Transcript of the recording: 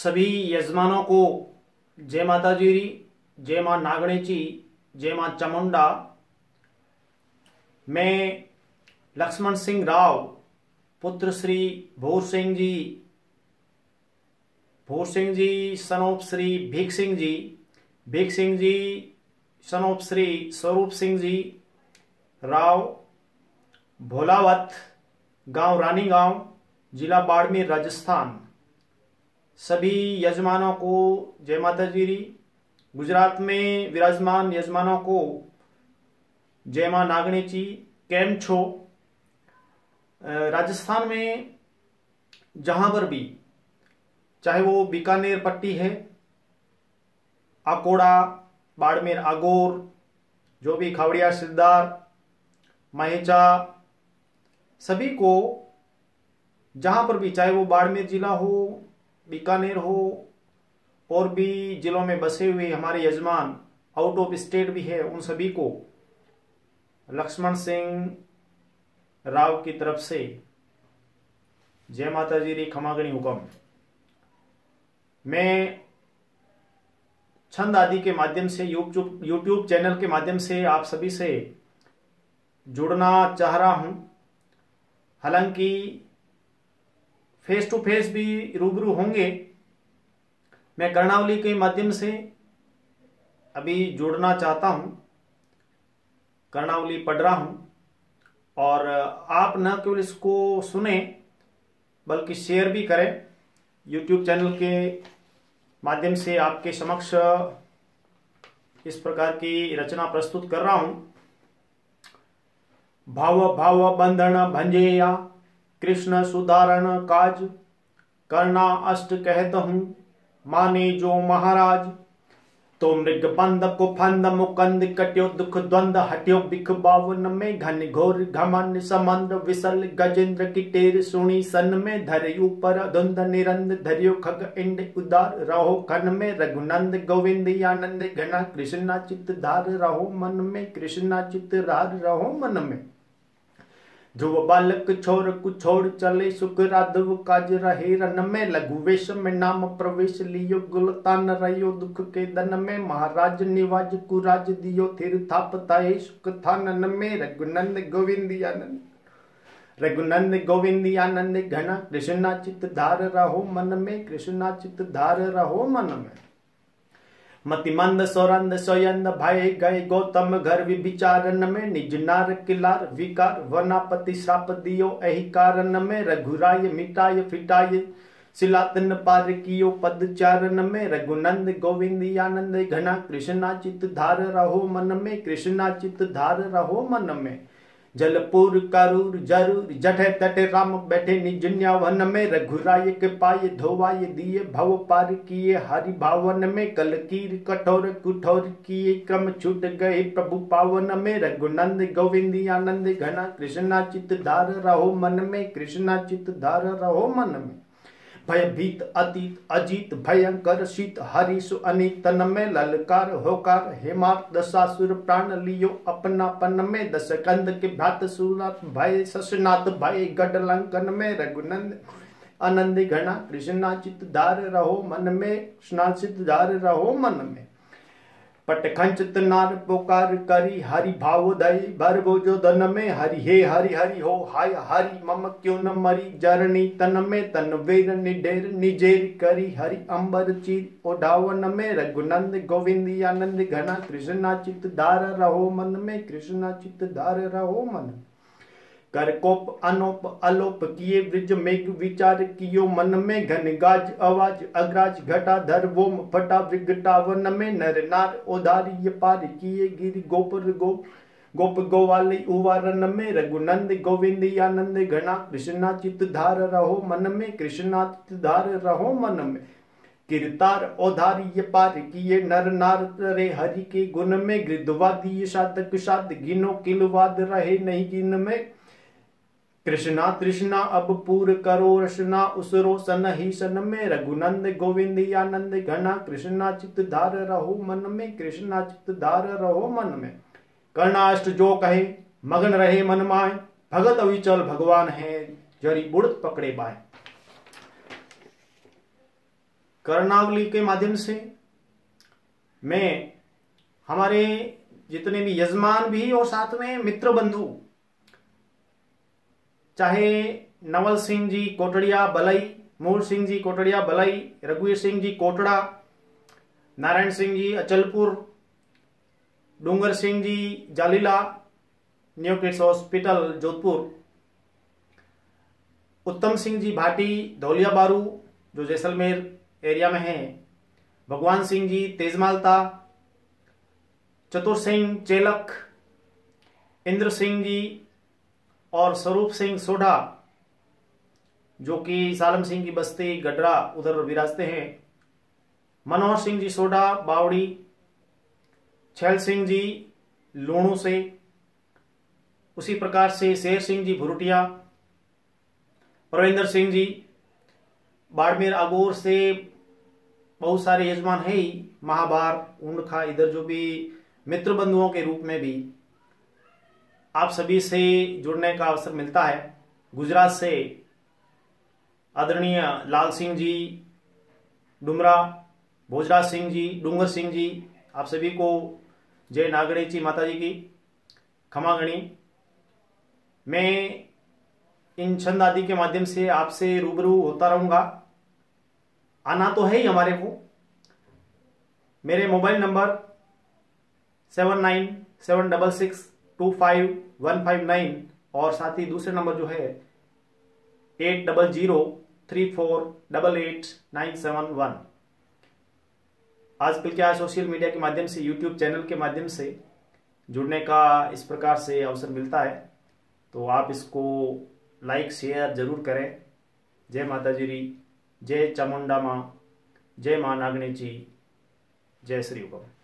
सभी यजमानों को जय माता जी, जय मां नागणेची, जय मां चामुंडा। मैं लक्ष्मण सिंह राव, पुत्र Shri Bhur Singh ji son of Shri Bhikh Singh ji son of Shri Swaroop Singh जी राव, भोलावत, गांव रानी गांव, जिला बाड़मेर, राजस्थान। सभी यजमानों को जय माता जी। गुजरात में विराजमान यजमानों को जय मां नागणेची। केम छो? राजस्थान में जहां पर भी, चाहे वो बीकानेर पट्टी है, अकोड़ा, बाड़मेर, आगोर, जो भी खावड़िया, सिद्धार, माहेचा, सभी को जहां पर भी, चाहे वो बाड़मेर जिला हो, बीकानेर हो, और भी जिलों में बसे हुए हमारे यजमान, आउट ऑफ स्टेट भी है, उन सभी को लक्ष्मण सिंह राव की तरफ से जय माता जी री खमागणी हुकम। मैं छंद आदि के माध्यम से, यूट्यूब चैनल के माध्यम से आप सभी से जुड़ना चाह रहा हूं। हालांकि फेस टू फेस भी रूबरू होंगे, मैं कर्णावली के माध्यम से अभी जुड़ना चाहता हूं, कर्णावली पढ़ रहा हूं। और आप न केवल इसको सुने बल्कि शेयर भी करें। यूट्यूब चैनल के माध्यम से आपके समक्ष इस प्रकार की रचना प्रस्तुत कर रहा हूं। भाव बंधन भंजेया, कृष्ण सुधारण काज, करना अष्ट कहत हूं, माने जो महाराज। तो मृग बंद को फंद मुकंद, कट्यो दुख द्वंद, हट्यो बिख बावन में, घन घोर घमंड समंद्र विसल, गजेंद्र की टेर सुनी सन में, धरे ऊपर धुंध निरंद, धरियो खग इंड उदार, रहो खन में, रघुनंद गोविंद आनंद घना, कृष्णा चित्त धार रहो मन में, कृष्णा चित्त धार रहो मन में। ध्रुव बालक छोर कुछोड़ चले, सुख राधव काज रहे रन में, लघु वेश में नाम प्रवेश लियो, गुलतान रहियो दुख के दन में, महाराज निवाज कुराज दियो, थिर थापताए सुख थानन में, रघुनंद गोविंद आनंद घना, कृष्णा चित्त धार रहो मन में, कृष्णा चित्त धार रहो मन में। मतिमंद सौरंद सोयंद भय गए गौतम घर विचारन में, निज नार किलार विकार, वनापति श्राप दियो एहि कारण में, रघुराय मिटाय फिटाय, सिलातन पार कियो पद चारण में, रघुनंद गोविंद आनंद घना, कृष्णा चित्त धार रहो मन में, कृष्णा चित्त धार रहो मन में। जलपुर करूर जरूर, जठे तटे राम बैठे निज वन में, रघुराय के पाए धोवाए दिए, भव पार किए हरि भावन में, कलकीर कठोर कुठोर किए, क्रम छूट गए प्रभु पावन में, रघुनंद गोविंद आनंद घना, कृष्णा चित्त धार रहो मन में, कृष्णा चित्त धार रहो मन में। भयभीत अतीत अजीत भयंकर शीत, हरि सु अनितन में, ललकार होकार हेमार, दशासुर प्राण लियो अपनापन में, दस कंद के भ्रात सुरनाथ भय, शशनाथ भय गढ़ लंकन में, रघुनंद आनंद घना, कृष्णा चित्त धार रहो मन में, कृष्णा चित्त धार रहो मन में। पटखंचित नार पुकार करी, हरि भाव दई भर बोझो धन में, हरि हे हरि हरि हो हाय हरि, मम क्यों न मरी जरनी तन में, तन वेर निडेर निजेर करी, हरि अंबर चीर ओढ़ावन में, रघुनंद गोविंद आनंद घना, कृष्णा चित्त धार रहो मन में, कृष्णा चित्त धार रहो मन। कर कोप अनोप अलोप किए ब्रिज मेघ विचार कियो मन में, घन गाज आवाज अग्राज घटा धर वोम फटा विघटावन में, नर नार ओधारी पार किए गिर गोपर गोप गोवाली उवारन में, रघुनंद गोविंद आनंद घना, कृष्णा चित्त धार रहो मन में, कृष्णा चित्त धार रहो मन में। किरतार ओधारी पार किए नर नार रे हरि के गुण में, गृद्धवादी साधक साध गिनो किलवाद रहे नहीं गिन में, कृष्णा तृष्णा अब पूर करो रसना, उसरो सन ही सन में, रघुनंद गोविंद आनंद घना, कृष्णा चित्त धार रहो मन में, कृष्णा चित्त धार रहो मन में। कर्णाष्ट जो कहे मगन रहे मन माय, भगत अविचल भगवान है, जरी बुड़त पकड़े बाय। कर्णावली के माध्यम से मैं हमारे जितने भी यजमान भी और साथ में मित्र बंधु, चाहे नवल सिंह जी कोटड़िया बलई, मूल सिंह जी कोटड़िया बलई, रघुवीर Singh ji Kotda, Narayan Singh ji Achalpur, Dungar Singh ji Jalila, new kids hospital Jodhpur, Uttam Singh जी भाटी धौलिया बारू जो जैसलमेर एरिया में है, भगवान सिंह जी तेजमालता, चतुर सिंह चेलक, इंद्र सिंह जी और स्वरूप सिंह सोढ़ा जो कि सालम सिंह की बस्ती गडरा उधर विराजते हैं, मनोहर सिंह जी सोढ़ा बावड़ी, छैल सिंह जी लूणू से, उसी प्रकार से शेर सिंह जी भुरुटिया, प्रविंदर सिंह जी बाड़मेर अगोर से बहुत सारे यजमान है ही, महाभार ऊंडखा इधर जो भी मित्र बंधुओं के रूप में भी आप सभी से जुड़ने का अवसर मिलता है। गुजरात से आदरणीय लाल सिंह जी डुमरा, भोजराज सिंह जी, डूंगर सिंह जी, आप सभी को जय नागणेची माता जी की क्षमा गणी। मैं इन छंद आदि के माध्यम से आपसे रूबरू होता रहूंगा, आना तो है ही हमारे को। मेरे मोबाइल नंबर 7976625159 और साथ ही दूसरे नंबर जो है 8003488971। आजकल क्या सोशल मीडिया के माध्यम से, यूट्यूब चैनल के माध्यम से जुड़ने का इस प्रकार से अवसर मिलता है, तो आप इसको लाइक शेयर जरूर करें। जय माता जी, जय चामुंडा माँ, जय माँ नागणेची, जय श्री उगम।